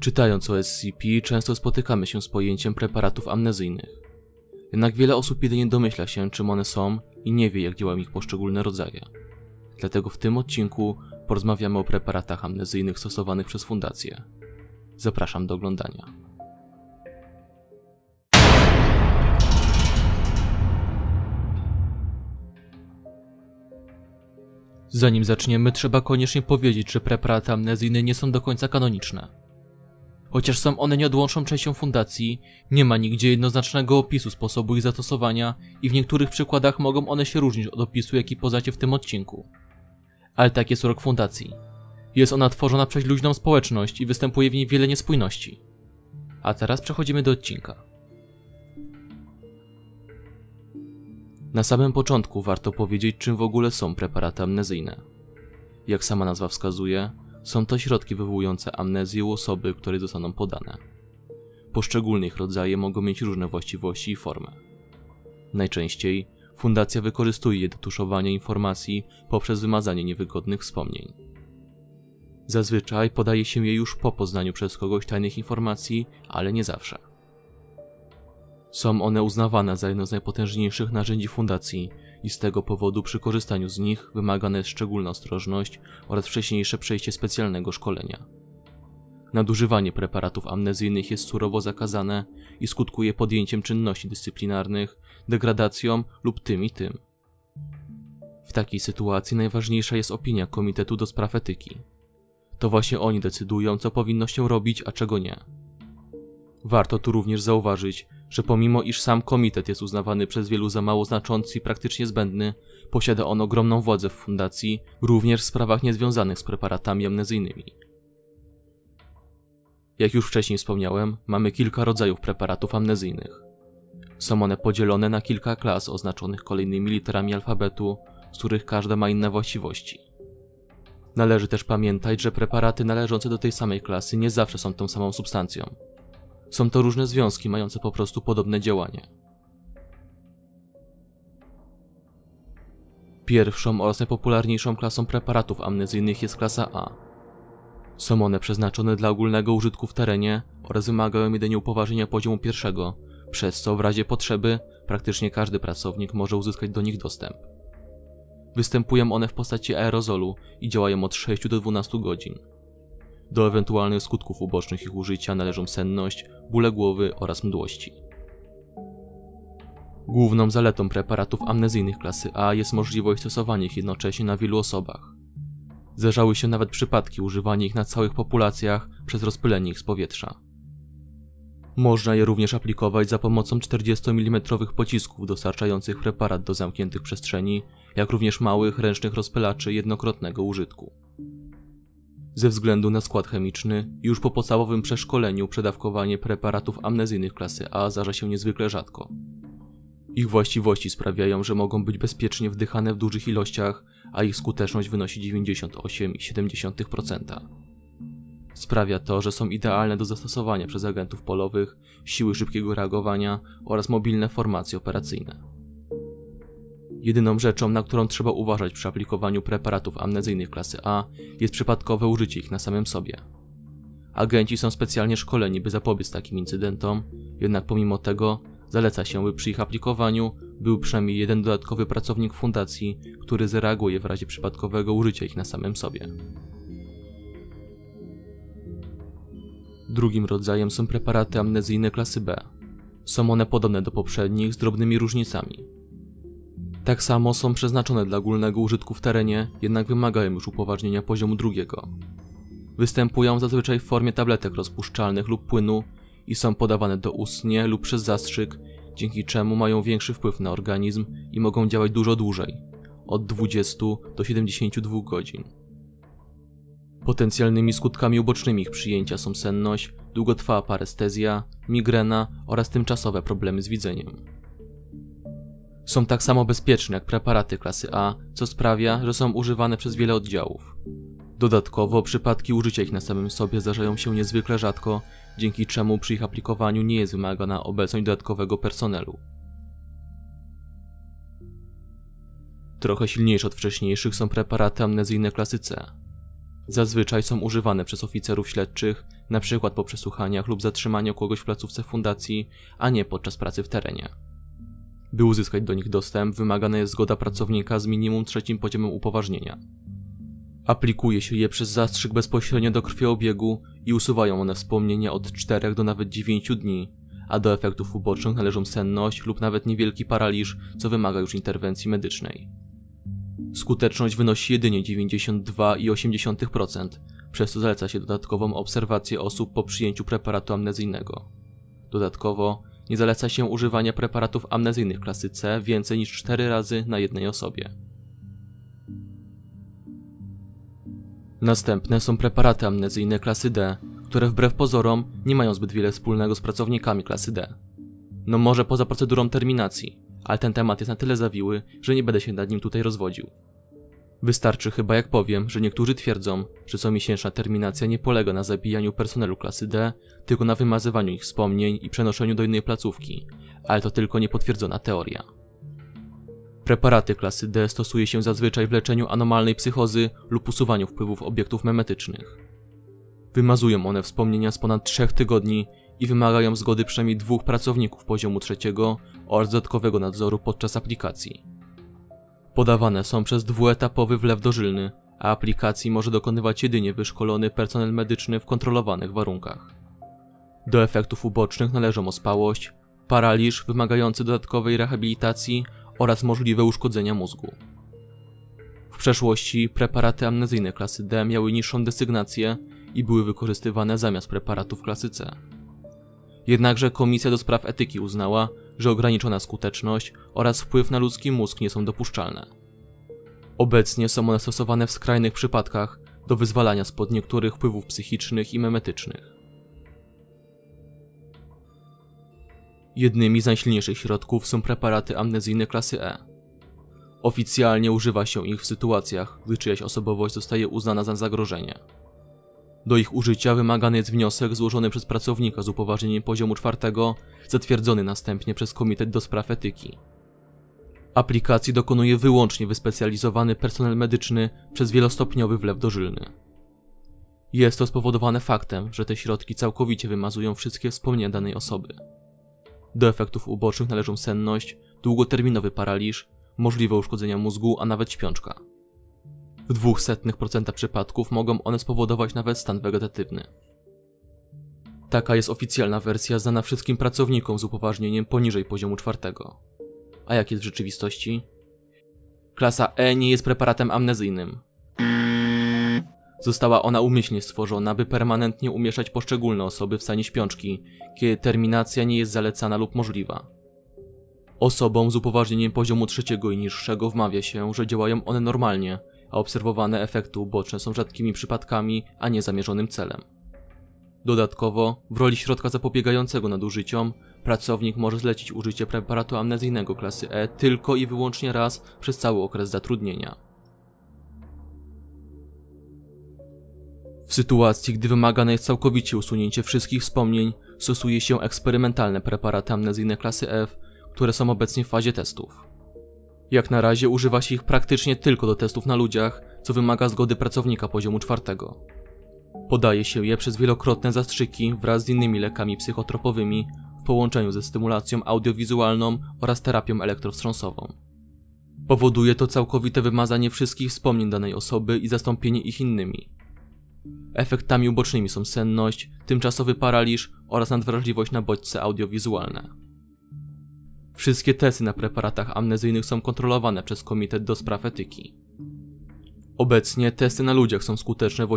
Czytając o SCP, często spotykamy się z pojęciem preparatów amnezyjnych. Jednak wiele osób jedynie domyśla się, czym one są i nie wie, jak działają ich poszczególne rodzaje. Dlatego w tym odcinku porozmawiamy o preparatach amnezyjnych stosowanych przez Fundację. Zapraszam do oglądania. Zanim zaczniemy, trzeba koniecznie powiedzieć, że preparaty amnezyjne nie są do końca kanoniczne. Chociaż są one nieodłączną częścią Fundacji, nie ma nigdzie jednoznacznego opisu sposobu ich zastosowania i w niektórych przykładach mogą one się różnić od opisu, jaki poznacie w tym odcinku. Ale tak jest urok Fundacji. Jest ona tworzona przez luźną społeczność i występuje w niej wiele niespójności. A teraz przechodzimy do odcinka. Na samym początku warto powiedzieć, czym w ogóle są preparaty amnezyjne. Jak sama nazwa wskazuje, są to środki wywołujące amnezję u osoby, której zostaną podane. Poszczególne ich rodzaje mogą mieć różne właściwości i formy. Najczęściej Fundacja wykorzystuje je do tuszowania informacji poprzez wymazanie niewygodnych wspomnień. Zazwyczaj podaje się je już po poznaniu przez kogoś tajnych informacji, ale nie zawsze. Są one uznawane za jedno z najpotężniejszych narzędzi Fundacji i z tego powodu przy korzystaniu z nich wymagana jest szczególna ostrożność oraz wcześniejsze przejście specjalnego szkolenia. Nadużywanie preparatów amnezyjnych jest surowo zakazane i skutkuje podjęciem czynności dyscyplinarnych, degradacją lub tym i tym. W takiej sytuacji najważniejsza jest opinia Komitetu do Spraw Etyki. To właśnie oni decydują, co powinno się robić, a czego nie. Warto tu również zauważyć, że pomimo iż sam komitet jest uznawany przez wielu za mało znaczący i praktycznie zbędny, posiada on ogromną władzę w Fundacji, również w sprawach niezwiązanych z preparatami amnezyjnymi. Jak już wcześniej wspomniałem, mamy kilka rodzajów preparatów amnezyjnych. Są one podzielone na kilka klas oznaczonych kolejnymi literami alfabetu, z których każda ma inne właściwości. Należy też pamiętać, że preparaty należące do tej samej klasy nie zawsze są tą samą substancją. Są to różne związki mające po prostu podobne działanie. Pierwszą oraz najpopularniejszą klasą preparatów amnezyjnych jest klasa A. Są one przeznaczone dla ogólnego użytku w terenie oraz wymagają jedynie upoważnienia poziomu pierwszego, przez co w razie potrzeby praktycznie każdy pracownik może uzyskać do nich dostęp. Występują one w postaci aerozolu i działają od 6 do 12 godzin. Do ewentualnych skutków ubocznych ich użycia należą senność, bóle głowy oraz mdłości. Główną zaletą preparatów amnezyjnych klasy A jest możliwość stosowania ich jednocześnie na wielu osobach. Zdarzały się nawet przypadki używania ich na całych populacjach przez rozpylenie ich z powietrza. Można je również aplikować za pomocą 40 mm pocisków dostarczających preparat do zamkniętych przestrzeni, jak również małych, ręcznych rozpylaczy jednokrotnego użytku. Ze względu na skład chemiczny, już po podstawowym przeszkoleniu przedawkowanie preparatów amnezyjnych klasy A zdarza się niezwykle rzadko. Ich właściwości sprawiają, że mogą być bezpiecznie wdychane w dużych ilościach, a ich skuteczność wynosi 98,7%. Sprawia to, że są idealne do zastosowania przez agentów polowych, siły szybkiego reagowania oraz mobilne formacje operacyjne. Jedyną rzeczą, na którą trzeba uważać przy aplikowaniu preparatów amnezyjnych klasy A, jest przypadkowe użycie ich na samym sobie. Agenci są specjalnie szkoleni, by zapobiec takim incydentom, jednak pomimo tego zaleca się, by przy ich aplikowaniu był przynajmniej jeden dodatkowy pracownik Fundacji, który zareaguje w razie przypadkowego użycia ich na samym sobie. Drugim rodzajem są preparaty amnezyjne klasy B. Są one podobne do poprzednich z drobnymi różnicami. Tak samo są przeznaczone dla ogólnego użytku w terenie, jednak wymagają już upoważnienia poziomu drugiego. Występują zazwyczaj w formie tabletek rozpuszczalnych lub płynu i są podawane doustnie lub przez zastrzyk, dzięki czemu mają większy wpływ na organizm i mogą działać dużo dłużej, od 20 do 72 godzin. Potencjalnymi skutkami ubocznymi ich przyjęcia są senność, długotrwała parestezja, migrena oraz tymczasowe problemy z widzeniem. Są tak samo bezpieczne jak preparaty klasy A, co sprawia, że są używane przez wiele oddziałów. Dodatkowo przypadki użycia ich na samym sobie zdarzają się niezwykle rzadko, dzięki czemu przy ich aplikowaniu nie jest wymagana obecność dodatkowego personelu. Trochę silniejsze od wcześniejszych są preparaty amnezyjne klasy C. Zazwyczaj są używane przez oficerów śledczych, np. po przesłuchaniach lub zatrzymaniu kogoś w placówce fundacji, a nie podczas pracy w terenie. By uzyskać do nich dostęp, wymagana jest zgoda pracownika z minimum 3. poziomem upoważnienia. Aplikuje się je przez zastrzyk bezpośrednio do krwiobiegu i usuwają one wspomnienia od 4 do nawet 9 dni, a do efektów ubocznych należą senność lub nawet niewielki paraliż, co wymaga już interwencji medycznej. Skuteczność wynosi jedynie 92,8%, przez co zaleca się dodatkową obserwację osób po przyjęciu preparatu amnezyjnego. Dodatkowo nie zaleca się używania preparatów amnezyjnych klasy C więcej niż 4 razy na jednej osobie. Następne są preparaty amnezyjne klasy D, które wbrew pozorom nie mają zbyt wiele wspólnego z pracownikami klasy D. No może poza procedurą terminacji, ale ten temat jest na tyle zawiły, że nie będę się nad nim tutaj rozwodził. Wystarczy chyba jak powiem, że niektórzy twierdzą, że comiesięczna terminacja nie polega na zabijaniu personelu klasy D, tylko na wymazywaniu ich wspomnień i przenoszeniu do innej placówki, ale to tylko niepotwierdzona teoria. Preparaty klasy D stosuje się zazwyczaj w leczeniu anomalnej psychozy lub usuwaniu wpływów obiektów memetycznych. Wymazują one wspomnienia z ponad 3 tygodni i wymagają zgody przynajmniej 2 pracowników poziomu 3 oraz dodatkowego nadzoru podczas aplikacji. Podawane są przez dwuetapowy wlew dożylny, a aplikacji może dokonywać jedynie wyszkolony personel medyczny w kontrolowanych warunkach. Do efektów ubocznych należą ospałość, paraliż wymagający dodatkowej rehabilitacji oraz możliwe uszkodzenia mózgu. W przeszłości preparaty amnezyjne klasy D miały niższą desygnację i były wykorzystywane zamiast preparatów klasy C. Jednakże Komisja do Spraw Etyki uznała, że ograniczona skuteczność oraz wpływ na ludzki mózg nie są dopuszczalne. Obecnie są one stosowane w skrajnych przypadkach do wyzwalania spod niektórych wpływów psychicznych i memetycznych. Jednymi z najsilniejszych środków są preparaty amnezyjne klasy E. Oficjalnie używa się ich w sytuacjach, gdy czyjaś osobowość zostaje uznana za zagrożenie. Do ich użycia wymagany jest wniosek złożony przez pracownika z upoważnieniem poziomu 4, zatwierdzony następnie przez Komitet do Spraw Etyki. Aplikacji dokonuje wyłącznie wyspecjalizowany personel medyczny przez wielostopniowy wlew dożylny. Jest to spowodowane faktem, że te środki całkowicie wymazują wszystkie wspomnienia danej osoby. Do efektów ubocznych należą senność, długoterminowy paraliż, możliwe uszkodzenia mózgu, a nawet śpiączka. W 0,02% przypadków mogą one spowodować nawet stan wegetatywny. Taka jest oficjalna wersja znana wszystkim pracownikom z upoważnieniem poniżej poziomu 4. A jak jest w rzeczywistości? Klasa E nie jest preparatem amnezyjnym. Została ona umyślnie stworzona, by permanentnie umieszczać poszczególne osoby w stanie śpiączki, kiedy terminacja nie jest zalecana lub możliwa. Osobom z upoważnieniem poziomu 3 i niższego wmawia się, że działają one normalnie, a obserwowane efekty uboczne są rzadkimi przypadkami, a nie zamierzonym celem. Dodatkowo, w roli środka zapobiegającego nadużyciom, pracownik może zlecić użycie preparatu amnezyjnego klasy E tylko i wyłącznie raz przez cały okres zatrudnienia. W sytuacji, gdy wymagane jest całkowicie usunięcie wszystkich wspomnień, stosuje się eksperymentalne preparaty amnezyjne klasy F, które są obecnie w fazie testów. Jak na razie używa się ich praktycznie tylko do testów na ludziach, co wymaga zgody pracownika poziomu 4. Podaje się je przez wielokrotne zastrzyki wraz z innymi lekami psychotropowymi w połączeniu ze stymulacją audiowizualną oraz terapią elektrowstrząsową. Powoduje to całkowite wymazanie wszystkich wspomnień danej osoby i zastąpienie ich innymi. Efektami ubocznymi są senność, tymczasowy paraliż oraz nadwrażliwość na bodźce audiowizualne. Wszystkie testy na preparatach amnezyjnych są kontrolowane przez Komitet do Spraw Etyki. Obecnie testy na ludziach są skuteczne w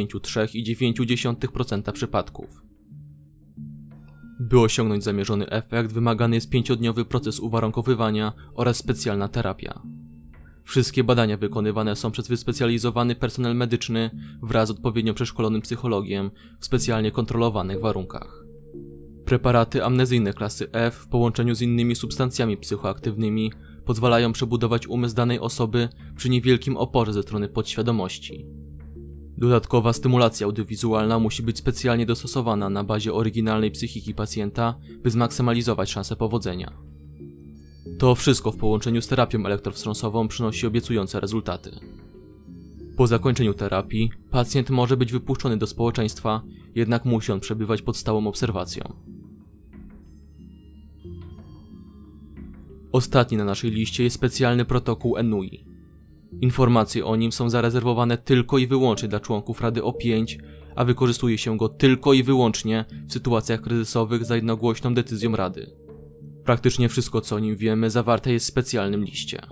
83,9% przypadków. By osiągnąć zamierzony efekt, wymagany jest 5-dniowy proces uwarunkowywania oraz specjalna terapia. Wszystkie badania wykonywane są przez wyspecjalizowany personel medyczny wraz z odpowiednio przeszkolonym psychologiem w specjalnie kontrolowanych warunkach. Preparaty amnezyjne klasy F w połączeniu z innymi substancjami psychoaktywnymi pozwalają przebudować umysł danej osoby przy niewielkim oporze ze strony podświadomości. Dodatkowa stymulacja audiowizualna musi być specjalnie dostosowana na bazie oryginalnej psychiki pacjenta, by zmaksymalizować szanse powodzenia. To wszystko w połączeniu z terapią elektrowstrząsową przynosi obiecujące rezultaty. Po zakończeniu terapii pacjent może być wypuszczony do społeczeństwa jednak musi on przebywać pod stałą obserwacją. Ostatni na naszej liście jest specjalny protokół Enui. Informacje o nim są zarezerwowane tylko i wyłącznie dla członków Rady O5, a wykorzystuje się go tylko i wyłącznie w sytuacjach kryzysowych za jednogłośną decyzją Rady. Praktycznie wszystko, co o nim wiemy, zawarte jest w specjalnym liście.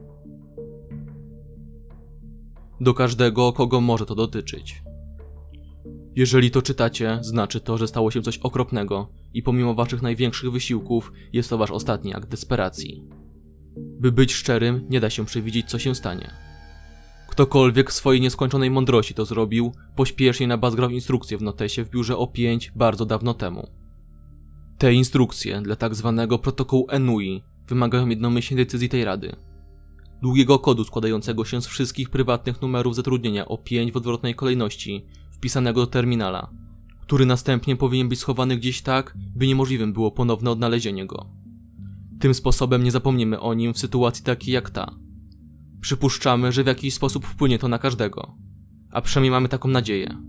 Do każdego, kogo może to dotyczyć. Jeżeli to czytacie, znaczy to, że stało się coś okropnego i pomimo waszych największych wysiłków jest to wasz ostatni akt desperacji. By być szczerym, nie da się przewidzieć, co się stanie. Ktokolwiek w swojej nieskończonej mądrości to zrobił, pośpiesznie nabazgrał instrukcje w notesie w biurze O5 bardzo dawno temu. Te instrukcje dla tak zwanego protokołu Enui wymagają jednomyślnej decyzji tej rady. Długiego kodu składającego się z wszystkich prywatnych numerów zatrudnienia O5 w odwrotnej kolejności, wpisanego do terminala, który następnie powinien być schowany gdzieś tak, by niemożliwym było ponowne odnalezienie go. Tym sposobem nie zapomnimy o nim w sytuacji takiej jak ta. Przypuszczamy, że w jakiś sposób wpłynie to na każdego, a przynajmniej mamy taką nadzieję.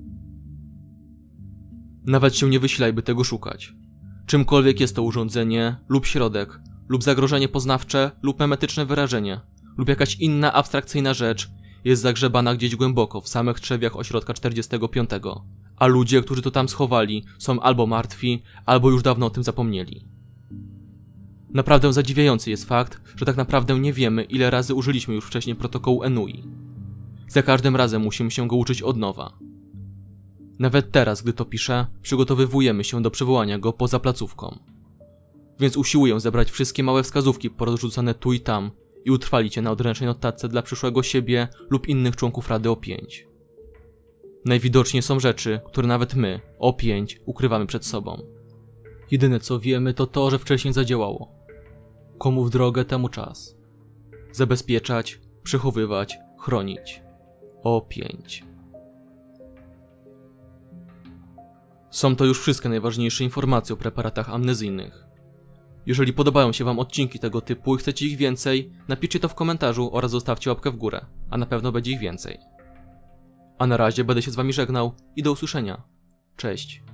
Nawet się nie wysilaj, by tego szukać. Czymkolwiek jest to urządzenie, lub środek, lub zagrożenie poznawcze, lub memetyczne wyrażenie, lub jakaś inna abstrakcyjna rzecz, jest zagrzebana gdzieś głęboko w samych trzewiach ośrodka 45, a ludzie, którzy to tam schowali, są albo martwi, albo już dawno o tym zapomnieli. Naprawdę zadziwiający jest fakt, że tak naprawdę nie wiemy, ile razy użyliśmy już wcześniej protokołu Enui. Za każdym razem musimy się go uczyć od nowa. Nawet teraz, gdy to piszę, przygotowywujemy się do przywołania go poza placówką. Więc usiłuję zebrać wszystkie małe wskazówki porozrzucane tu i tam i utrwalić je na odręcznej notatce dla przyszłego siebie lub innych członków Rady O5. Najwidoczniej są rzeczy, które nawet my, O5, ukrywamy przed sobą. Jedyne co wiemy to to, że wcześniej zadziałało. Komu w drogę, temu czas. Zabezpieczać, przechowywać, chronić. O5. Są to już wszystkie najważniejsze informacje o preparatach amnezyjnych. Jeżeli podobają się wam odcinki tego typu i chcecie ich więcej, napiszcie to w komentarzu oraz zostawcie łapkę w górę, a na pewno będzie ich więcej. A na razie będę się z wami żegnał i do usłyszenia. Cześć.